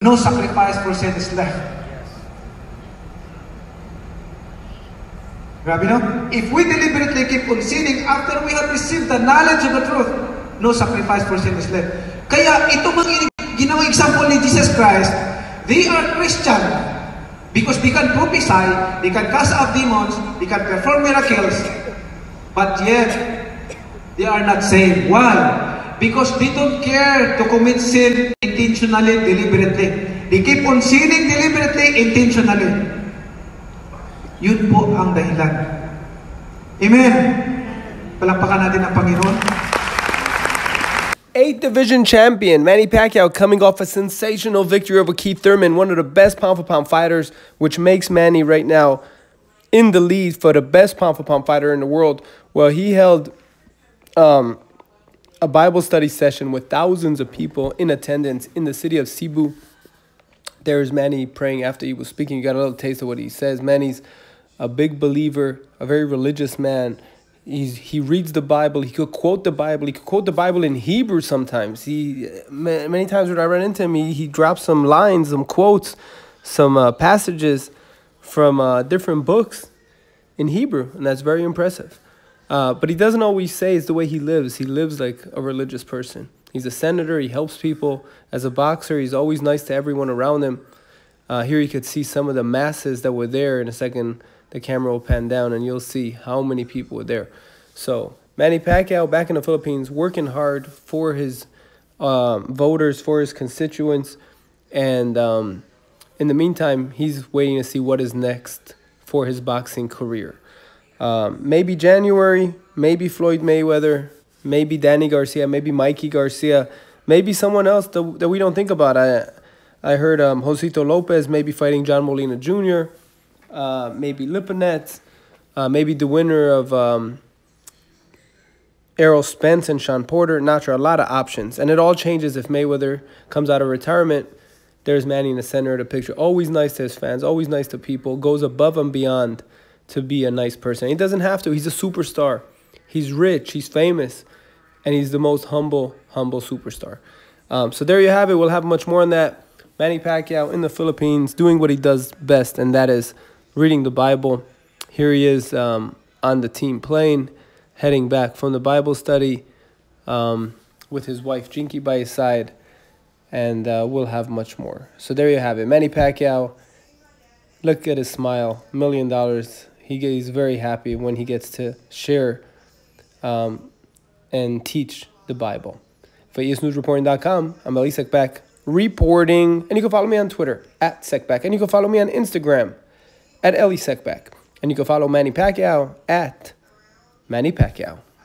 no sacrifice for sin is left. Grabe, no? If we deliberately keep on sinning after we have received the knowledge of the truth, no sacrifice for sin is left. Kaya ito mga ginawang example ni Jesus Christ, they are Christian because they can prophesy, they can cast out demons, they can perform miracles, but yet they are not saved. Why? Because they don't care to commit sin intentionally, deliberately. They keep on sinning deliberately, intentionally. Yun po ang dahilan. Amen. Palakpakan natin ang Panginoon. 8th Division champion Manny Pacquiao coming off a sensational victory over Keith Thurman, one of the best pound-for-pound fighters, which makes Manny right now in the lead for the best pound-for-pound fighter in the world. Well, he held a Bible study session with thousands of people in attendance in the city of Cebu. There's Manny praying after he was speaking. You got a little taste of what he says. Manny's a big believer, a very religious man. He reads the Bible. He could quote the Bible. He could quote the Bible in Hebrew sometimes. Many times when I run into him, he drops some lines, some quotes, some passages from different books in Hebrew, and that's very impressive. But he doesn't always say it's the way he lives. He lives like a religious person. He's a senator. He helps people. As a boxer, he's always nice to everyone around him. Here you could see some of the masses that were there. In a second, the camera will pan down, and you'll see how many people were there. So Manny Pacquiao back in the Philippines, working hard for his voters, for his constituents. And in the meantime, he's waiting to see what is next for his boxing career. Maybe January, maybe Floyd Mayweather, maybe Danny Garcia, maybe Mikey Garcia, maybe someone else that we don't think about. I heard Josito Lopez maybe fighting John Molina Jr., maybe Lipinets, maybe the winner of Errol Spence and Sean Porter. Not sure, a lot of options. And it all changes if Mayweather comes out of retirement. There's Manny in the center of the picture. Always nice to his fans, always nice to people, goes above and beyond to be a nice person. He doesn't have to. He's a superstar. He's rich. He's famous. And he's the most humble superstar. So there you have it. We'll have much more on that. Manny Pacquiao in the Philippines doing what he does best, and that is reading the Bible. Here he is on the team plane, heading back from the Bible study with his wife Jinky by his side. And we'll have much more. So there you have it. Manny Pacquiao, look at his smile. $1 million. He's very happy when he gets to share and teach the Bible. For ESNewsReporting.com, I'm Ali Sekbak reporting. And you can follow me on Twitter, @Sekbak. And you can follow me on Instagram, @EliSekbak. And you can follow Manny Pacquiao, @Manny Pacquiao.